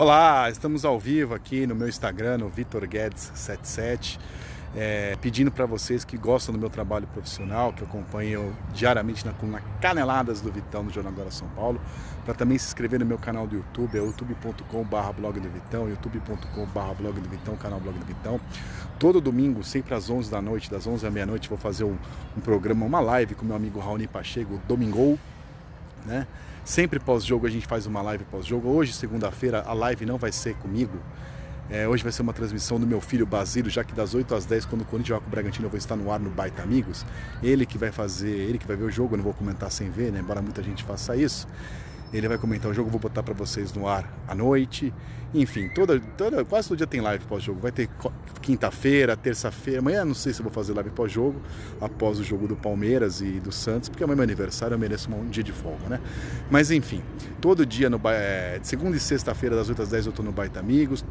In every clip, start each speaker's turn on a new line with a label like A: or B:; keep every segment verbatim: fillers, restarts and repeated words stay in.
A: Olá, estamos ao vivo aqui no meu Instagram, no Vitor Guedes setenta e sete, é, pedindo para vocês que gostam do meu trabalho profissional, que acompanham diariamente na coluna Caneladas do Vitão, no Jornal Agora São Paulo, para também se inscrever no meu canal do YouTube, é youtube ponto com barra blog do Vitão, youtube ponto com barra blog do Vitão, canal Blog do Vitão. Todo domingo, sempre às onze da noite, das onze à meia-noite, vou fazer um, um programa, uma live com meu amigo Raoni Pacheco, Domingou, né? Sempre pós-jogo a gente faz uma live pós-jogo. Hoje, segunda-feira, a live não vai ser comigo. É, hoje vai ser uma transmissão do meu filho Basílio, já que das oito às dez, quando o Corinthians joga com o Bragantino, eu vou estar no ar no Baita Amigos. Ele que vai fazer, ele que vai ver o jogo, eu não vou comentar sem ver, né? Embora muita gente faça isso. Ele vai comentar o jogo, eu vou botar para vocês no ar à noite. Enfim, toda, toda, quase todo dia tem live pós-jogo. Vai ter quinta-feira, terça-feira. Amanhã não sei se eu vou fazer live pós-jogo, após o jogo do Palmeiras e do Santos, porque amanhã é meu aniversário, eu mereço um dia de folga, né? Mas enfim, todo dia, no, é, segunda e sexta-feira, das oito às dez, eu estou no Baita Amigos.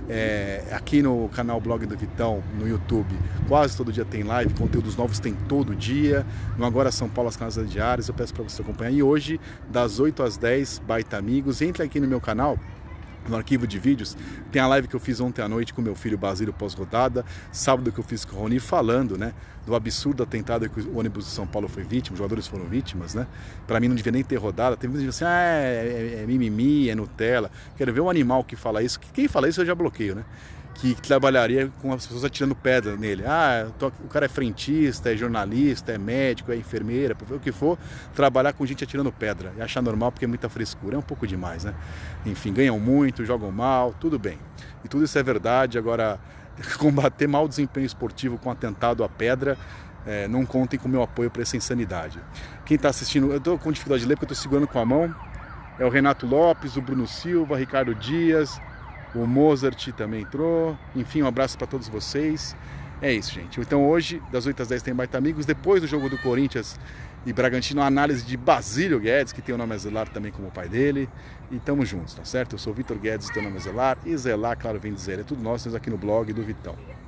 A: É, aqui no canal Blog do Vitão, no YouTube, quase todo dia tem live, conteúdos novos tem todo dia. No Agora São Paulo, as casas diárias, eu peço para você acompanhar. E hoje, das oito às dez, Baita Amigos. Entre aqui no meu canal, no arquivo de vídeos, tem a live que eu fiz ontem à noite com meu filho Basílio pós-rodada, sábado que eu fiz com o Rony, falando, né, do absurdo atentado que o ônibus de São Paulo foi vítima, os jogadores foram vítimas, né? Pra mim não devia nem ter rodada. Tem muita gente assim, ah, é, é, é mimimi, é Nutella. Quero ver um animal que fala isso. Quem fala isso eu já bloqueio, né? Que trabalharia com as pessoas atirando pedra nele. Ah, o cara é frentista, é jornalista, é médico, é enfermeira, o que for, trabalhar com gente atirando pedra e achar normal porque é muita frescura, é um pouco demais, né? Enfim, ganham muito, jogam mal, tudo bem. E tudo isso é verdade. Agora, combater mau desempenho esportivo com atentado à pedra, é, não contem com o meu apoio para essa insanidade. Quem está assistindo, eu estou com dificuldade de ler porque eu estou segurando com a mão, é o Renato Lopes, o Bruno Silva, Ricardo Dias, o Mozart também entrou. Enfim, um abraço para todos vocês. É isso, gente. Então hoje, das oito às dez, tem Baita Amigos. Depois do jogo do Corinthians e Bragantino, a análise de Basílio Guedes, que tem o nome Zelar também como o pai dele. E tamo juntos, tá certo? Eu sou o Vitor Guedes, teu nome é Zelar. E Zelar, claro, vem dizer, é tudo nosso, nós aqui no blog do Vitão.